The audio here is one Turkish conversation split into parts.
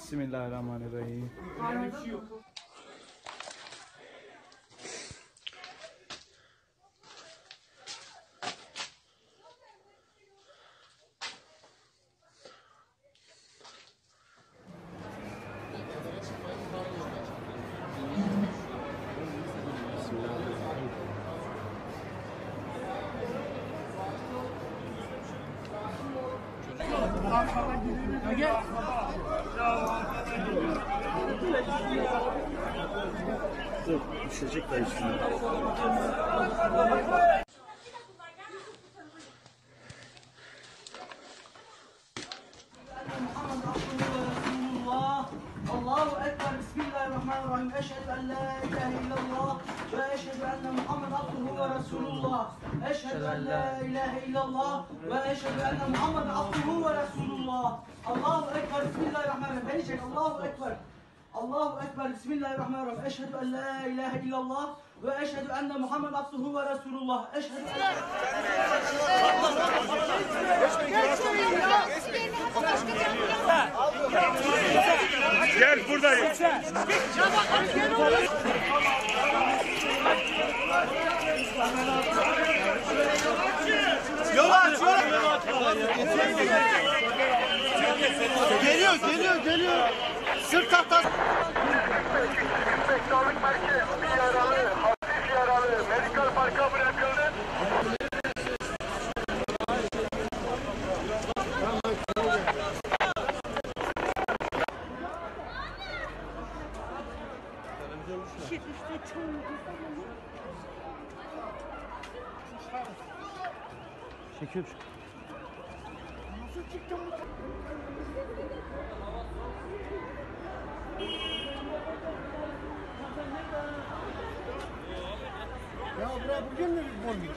बिस्मिल्लाहिर्रहमानिर्रहीम। Düşecek de üstüne. Allahu Ekber, Bismillahirrahmanirrahim. Eşhedü en la ilahe illallah ve eşhedü enne Muhammed abduhu ve Resulullah. Eşhedü en la ilahe illallah ve eşhedü enne Muhammed abduhu ve Resulullah. Allahu Ekber, Bismillahirrahmanirrahim. Beni çek. Allahu Ekber. Allahu Ekber, Bismillahirrahmanirrahim. Eşhedü en la ilahe illallah ve eşhedü enne Muhammed abduhu ve Resulullah. Eşhedü en Gel buradayım. Yol aç, Geliyor. Sırt tahtası. Sağlık merkezi bir yaralı, hafif yaralı, medikal parka bırakıldı. Çekil. Ya buraya bugün mü olmuş?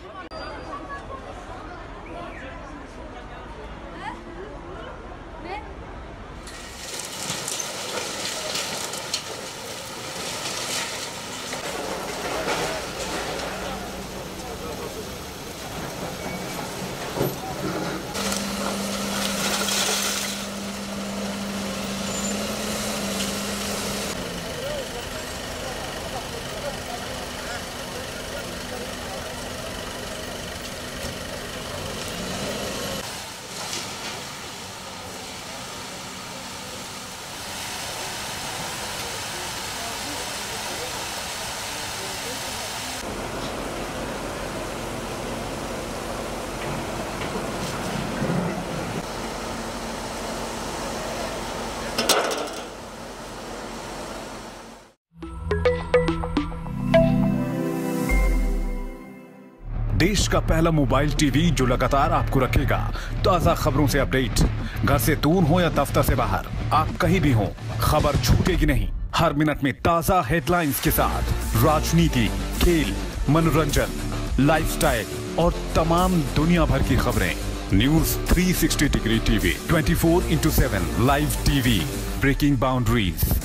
Ne? देश का पहला mobile TV जो लगातार आपको रखेगा ताजा खबरों से अपडेट। घर से दूर हो या दफ्तर से बाहर, आप कहीं भी हो, खबर छूटेगी नहीं। हर मिनट में ताजा हेडलाइंस के साथ राजनीति, खेल, मनोरंजन, लाइफस्टाइल और तमाम दुनिया भर की खबरें। News 360 degree TV 24/7 live TV, breaking boundaries.